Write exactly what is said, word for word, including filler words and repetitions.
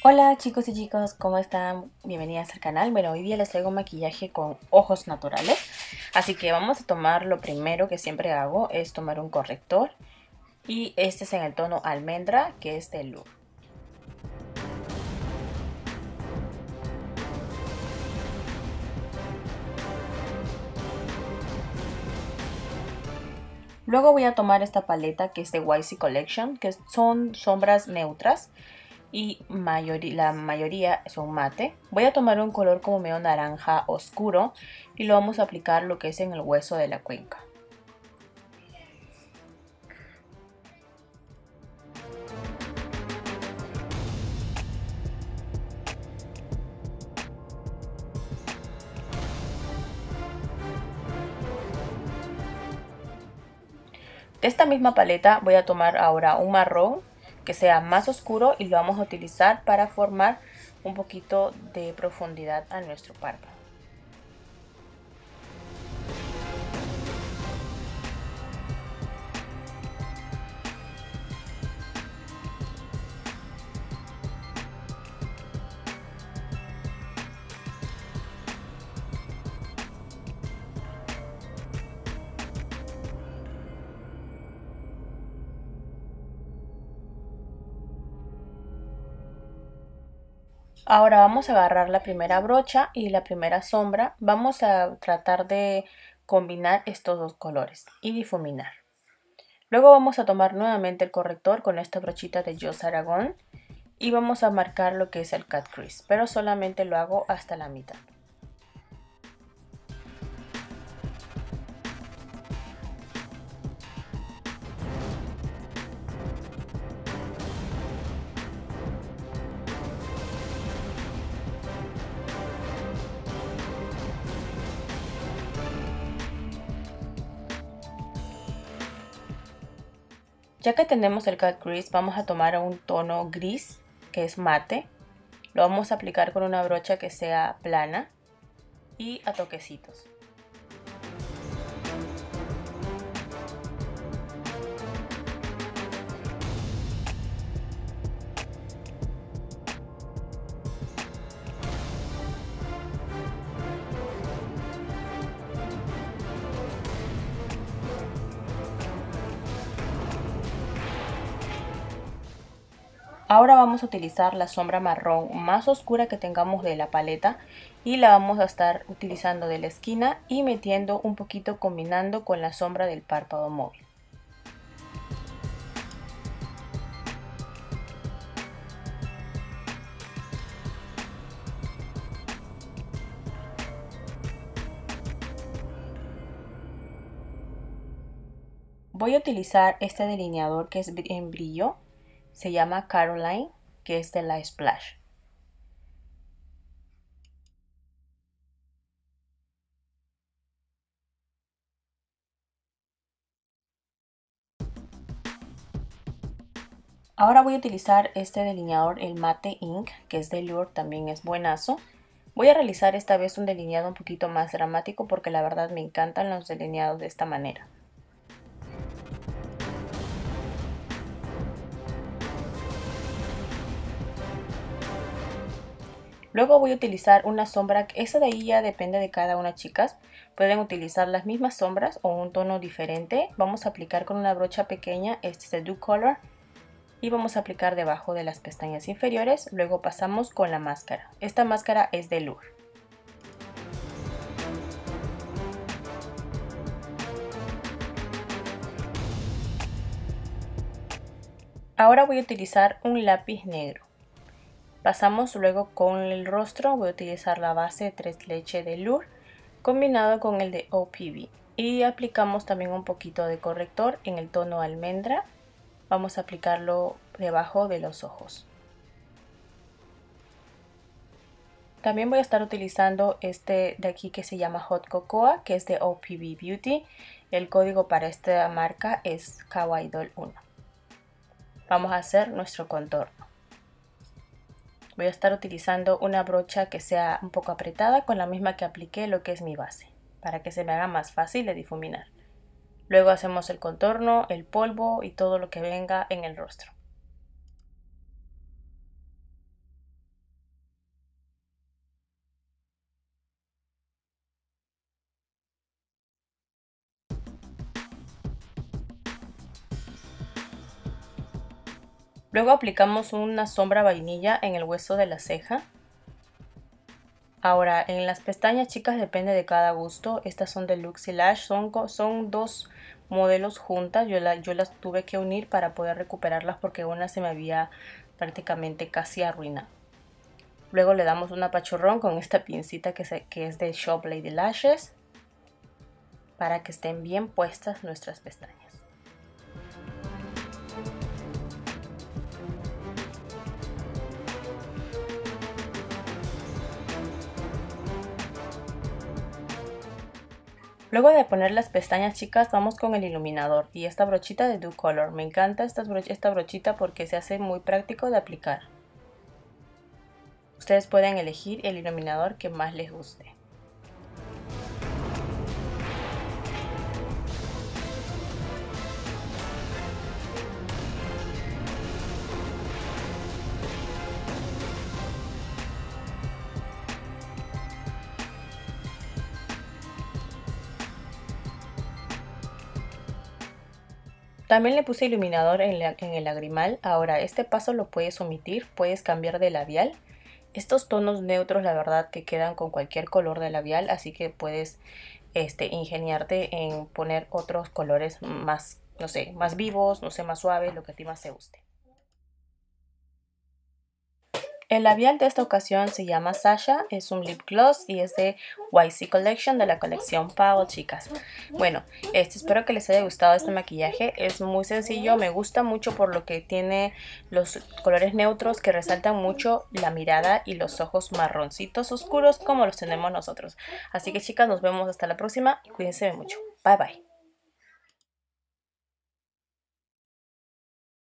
Hola chicos y chicas, ¿cómo están? Bienvenidas al canal. Bueno, hoy día les traigo maquillaje con ojos naturales. Así que vamos a tomar lo primero que siempre hago, es tomar un corrector. Y este es en el tono almendra, que es de Look. Luego voy a tomar esta paleta que es de Y C Collection, que son sombras neutras. Y mayoría, la mayoría son mate. Voy a tomar un color como medio naranja oscuro y lo vamos a aplicar lo que es en el hueso de la cuenca. De esta misma paleta voy a tomar ahora un marrón que sea más oscuro y lo vamos a utilizar para formar un poquito de profundidad a nuestro párpado. Ahora vamos a agarrar la primera brocha y la primera sombra. Vamos a tratar de combinar estos dos colores y difuminar. Luego vamos a tomar nuevamente el corrector con esta brochita de Joss Aragon y vamos a marcar lo que es el cut crease, pero solamente lo hago hasta la mitad. Ya que tenemos el cut crease, vamos a tomar un tono gris que es mate. Lo vamos a aplicar con una brocha que sea plana y a toquecitos. Ahora vamos a utilizar la sombra marrón más oscura que tengamos de la paleta y la vamos a estar utilizando de la esquina y metiendo un poquito combinando con la sombra del párpado móvil. Voy a utilizar este delineador que es en brillo, se llama Caroline, que es de la Splash. Ahora voy a utilizar este delineador, el Mate Ink, que es de Lure, también es buenazo. Voy a realizar esta vez un delineado un poquito más dramático porque la verdad me encantan los delineados de esta manera. Luego voy a utilizar una sombra, esa de ahí ya depende de cada una, chicas. Pueden utilizar las mismas sombras o un tono diferente. Vamos a aplicar con una brocha pequeña, este es el Dew Color. Y vamos a aplicar debajo de las pestañas inferiores. Luego pasamos con la máscara. Esta máscara es de Lure. Ahora voy a utilizar un lápiz negro. Pasamos luego con el rostro, voy a utilizar la base de tres leche de Lure combinado con el de O P B y aplicamos también un poquito de corrector en el tono almendra. Vamos a aplicarlo debajo de los ojos. También voy a estar utilizando este de aquí que se llama Hot Cocoa, que es de O P B Beauty. El código para esta marca es Kawaii Doll uno. Vamos a hacer nuestro contorno. Voy a estar utilizando una brocha que sea un poco apretada con la misma que apliqué lo que es mi base, para que se me haga más fácil de difuminar. Luego hacemos el contorno, el polvo y todo lo que venga en el rostro. Luego aplicamos una sombra vainilla en el hueso de la ceja. Ahora, en las pestañas, chicas, depende de cada gusto. Estas son de Luxie Lash, son, son dos modelos juntas. Yo, la, yo las tuve que unir para poder recuperarlas porque una se me había prácticamente casi arruinado. Luego le damos un apachurrón con esta pincita que, se, que es de Shop Lady Lashes para que estén bien puestas nuestras pestañas. Luego de poner las pestañas, chicas, vamos con el iluminador y esta brochita de Do Color. Me encanta esta, bro esta brochita porque se hace muy práctico de aplicar. Ustedes pueden elegir el iluminador que más les guste. También le puse iluminador en, la, en el lagrimal. Ahora este paso lo puedes omitir, puedes cambiar de labial. Estos tonos neutros la verdad que quedan con cualquier color de labial, así que puedes este, ingeniarte en poner otros colores más, no sé, más vivos, no sé, más suaves, lo que a ti más te guste. El labial de esta ocasión se llama Sasha, es un lip gloss y es de Y C Collection, de la colección Powell, chicas. Bueno, este, espero que les haya gustado este maquillaje, es muy sencillo, me gusta mucho por lo que tiene los colores neutros que resaltan mucho la mirada y los ojos marroncitos oscuros como los tenemos nosotros. Así que chicas, nos vemos hasta la próxima y cuídense mucho. Bye bye.